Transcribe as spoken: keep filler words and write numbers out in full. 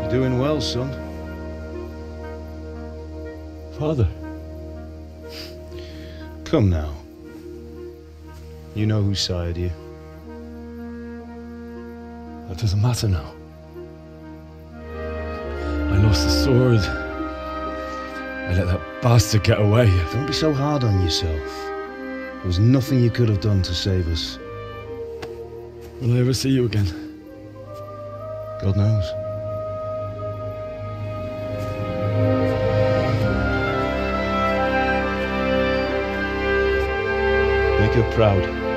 You're doing well, son. Father. Come now. You know who sired you. That doesn't matter now. I lost the sword. I let that bastard get away. Don't be so hard on yourself. There was nothing you could have done to save us. Will I ever see you again? God knows. Make her proud.